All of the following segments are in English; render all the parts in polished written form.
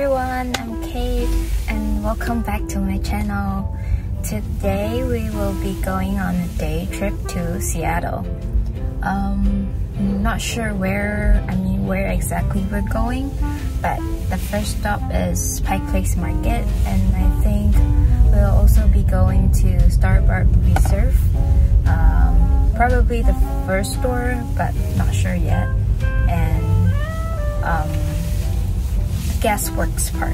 everyone, I'm Kate and welcome back to my channel. Today we will be going on a day trip to Seattle. I'm not sure where exactly we're going, but the first stop is Pike Place Market, and I think we'll also be going to Starbucks Reserve. Probably the first store, but not sure yet. And Gasworks Park.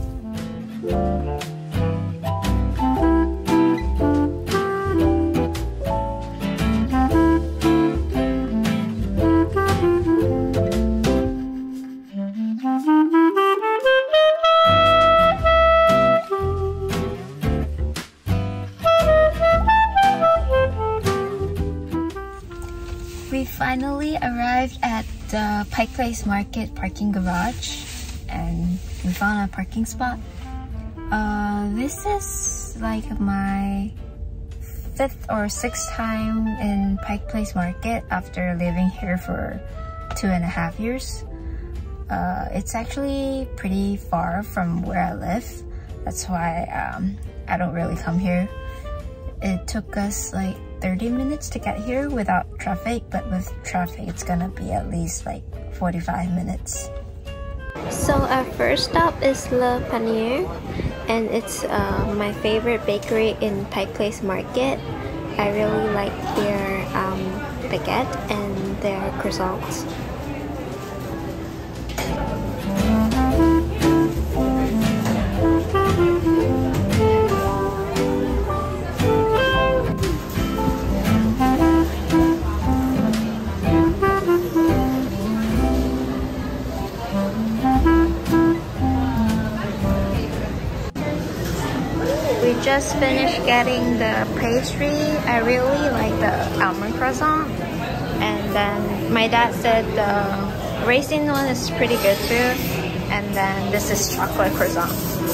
We finally arrived at the Pike Place Market parking garage and we found a parking spot. This is like my 5th or 6th time in Pike Place Market after living here for 2.5 years. It's actually pretty far from where I live. That's why I don't really come here. It took us like 30 minutes to get here without traffic, but with traffic it's gonna be at least like 45 minutes. So our first stop is Le Panier, and it's my favorite bakery in Pike Place Market. I really like their baguette and their croissants. We just finished getting the pastry. I really like the almond croissant, and then my dad said the raisin one is pretty good too, and then this is chocolate croissant.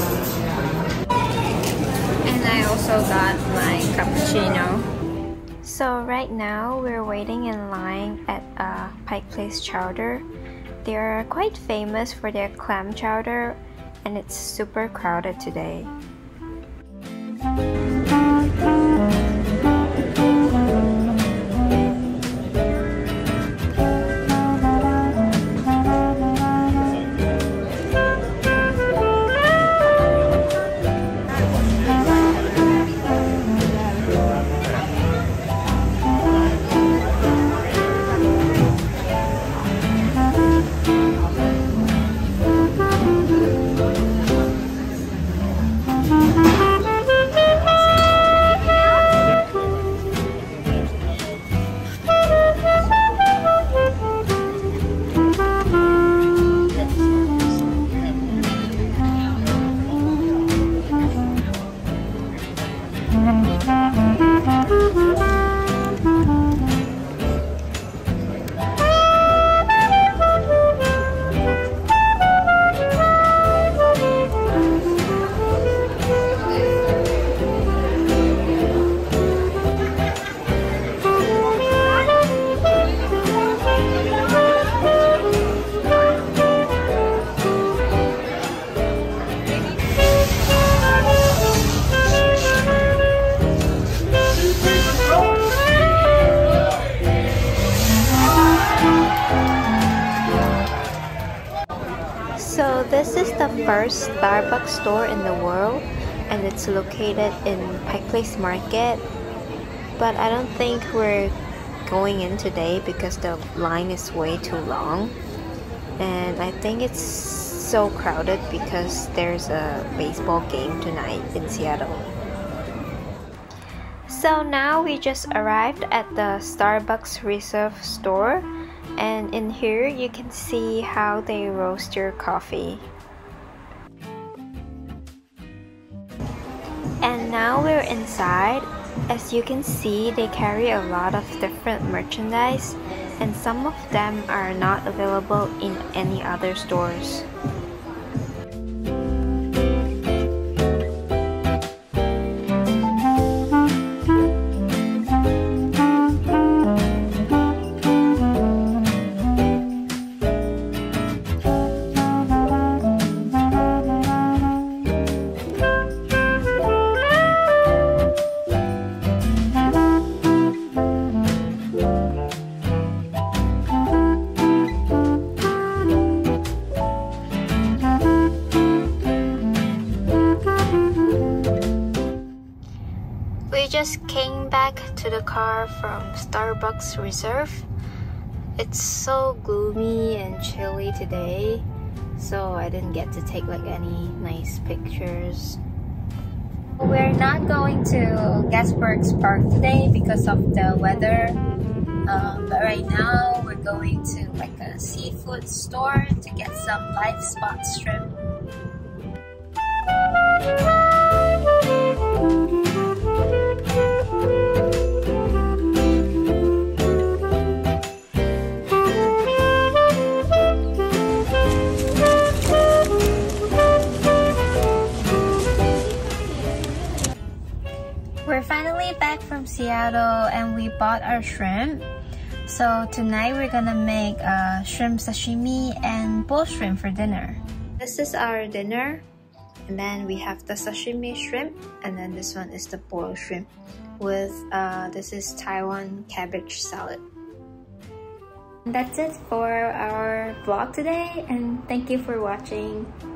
And I also got my cappuccino. So right now we're waiting in line at Pike Place Chowder. They are quite famous for their clam chowder, and it's super crowded today. So this is the first Starbucks store in the world, and it's located in Pike Place Market. But I don't think we're going in today because the line is way too long. And I think it's so crowded because there's a baseball game tonight in Seattle. So now we just arrived at the Starbucks Reserve store. And in here you can see how they roast your coffee. And now we're inside. As you can see, they carry a lot of different merchandise, and some of them are not available in any other stores. to the car from Starbucks Reserve. It's so gloomy and chilly today, so I didn't get to take like any nice pictures. We're not going to Gasparks Park today because of the weather. But right now we're going to like a seafood store to get some live spot shrimp. We're finally back from Seattle and we bought our shrimp. So tonight we're gonna make shrimp sashimi and boiled shrimp for dinner. This is our dinner, and then we have the sashimi shrimp, and then this one is the boiled shrimp with this is Taiwan cabbage salad. And that's it for our vlog today, and thank you for watching.